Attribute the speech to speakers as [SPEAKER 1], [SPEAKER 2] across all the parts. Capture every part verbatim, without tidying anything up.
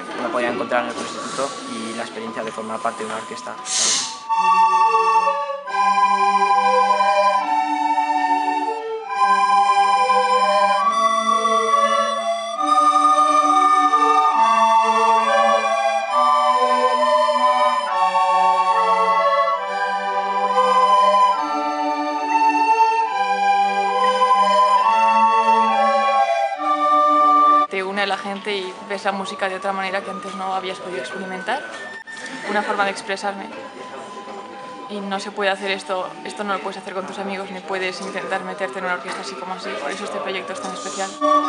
[SPEAKER 1] no podía encontrar en otro instituto, y la experiencia de formar parte de una orquesta.
[SPEAKER 2] Te une a la gente y ves la música de otra manera que antes no habías podido experimentar. Una forma de expresarme. Y no se puede hacer esto, esto no lo puedes hacer con tus amigos, ni puedes intentar meterte en una orquesta así como así. Por eso este proyecto es tan especial.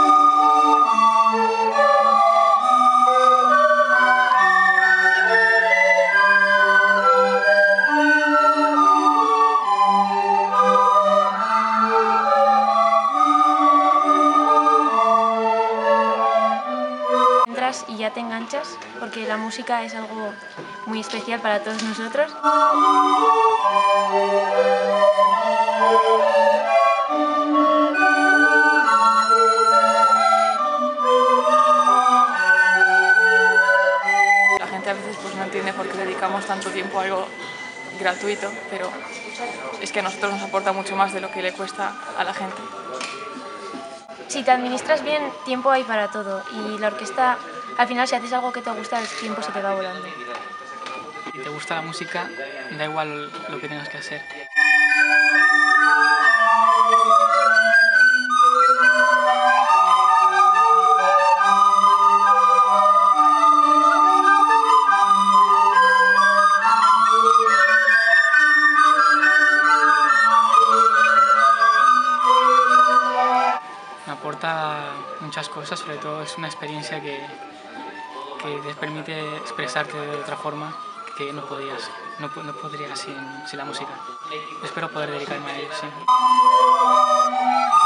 [SPEAKER 3] Entras y ya te enganchas, porque la música es algo muy especial para todos nosotros.
[SPEAKER 2] La gente a veces pues, no entiende por qué dedicamos tanto tiempo a algo gratuito, pero es que a nosotros nos aporta mucho más de lo que le cuesta a la gente.
[SPEAKER 3] Si te administras bien, tiempo hay para todo, y la orquesta, al final, si haces algo que te gusta, el tiempo se te va volando.
[SPEAKER 4] Si te gusta la música, da igual lo que tengas que hacer. Me aporta muchas cosas, sobre todo es una experiencia que, que te permite expresarte de otra forma que no podías, no, no podrías sin, sin la música. Espero poder dedicarme a ello, sí.